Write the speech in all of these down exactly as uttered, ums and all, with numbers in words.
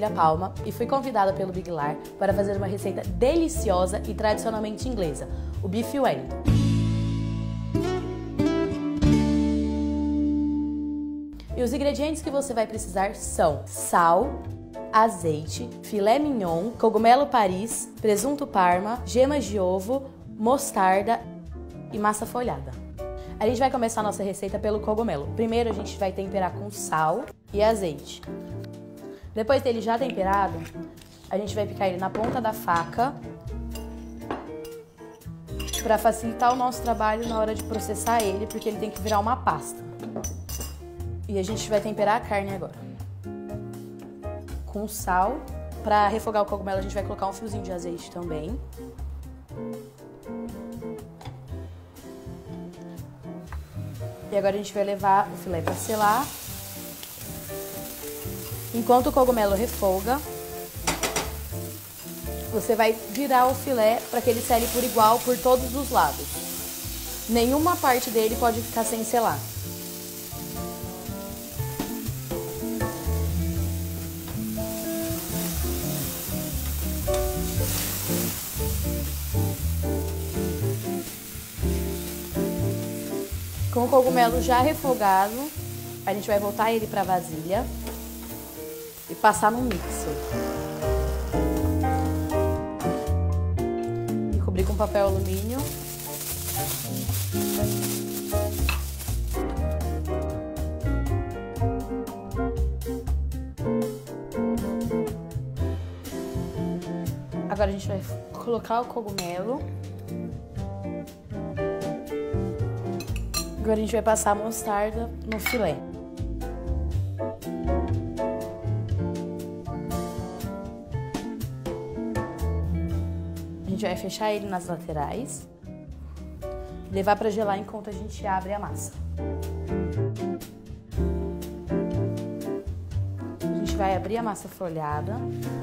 Júlia Palma e fui convidada pelo Biglar para fazer uma receita deliciosa e tradicionalmente inglesa, o Beef Wellington. E os ingredientes que você vai precisar são sal, azeite, filé mignon, cogumelo Paris, presunto parma, gemas de ovo, mostarda e massa folhada. A gente vai começar a nossa receita pelo cogumelo. Primeiro a gente vai temperar com sal e azeite. Depois dele já temperado, a gente vai picar ele na ponta da faca para facilitar o nosso trabalho na hora de processar ele, porque ele tem que virar uma pasta. E a gente vai temperar a carne agora. Com sal. Para refogar o cogumelo a gente vai colocar um fiozinho de azeite também. E agora a gente vai levar o filé para selar. Enquanto o cogumelo refoga, você vai virar o filé para que ele sele por igual por todos os lados. Nenhuma parte dele pode ficar sem selar. Com o cogumelo já refogado, a gente vai voltar ele para a vasilha e passar no mixer. E cobrir com papel alumínio. Agora a gente vai colocar o cogumelo. Agora a gente vai passar a mostarda no filé. A gente vai fechar ele nas laterais e levar para gelar enquanto a gente abre a massa. A gente vai abrir a massa folhada.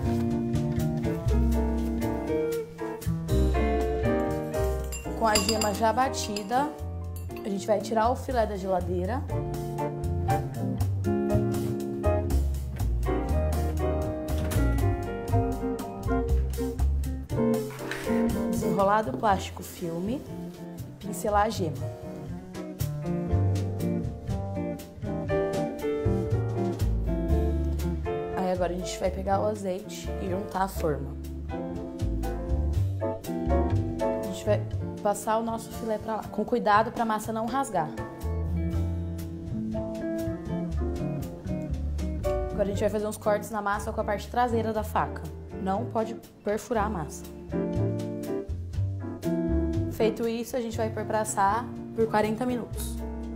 Com a gema já batida, a gente vai tirar o filé da geladeira. Desenrolar do plástico filme e pincelar a gema. Aí agora a gente vai pegar o azeite e untar a forma. A gente vai passar o nosso filé para lá, com cuidado para a massa não rasgar. Agora a gente vai fazer uns cortes na massa com a parte traseira da faca. Não pode perfurar a massa. Feito isso, a gente vai pôr para assar por quarenta minutos.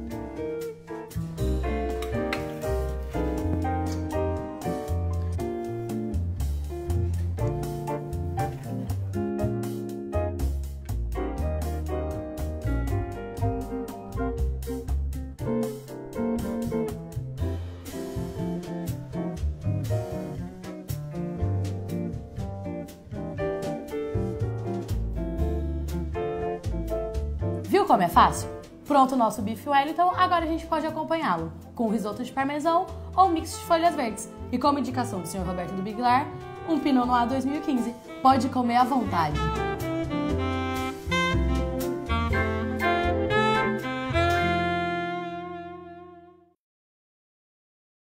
Viu como é fácil? Pronto o nosso Beef Wellington, agora a gente pode acompanhá-lo com risoto de parmesão ou mix de folhas verdes. E como indicação do senhor Roberto do Biglar, um Pinot Noir dois mil e quinze. Pode comer à vontade!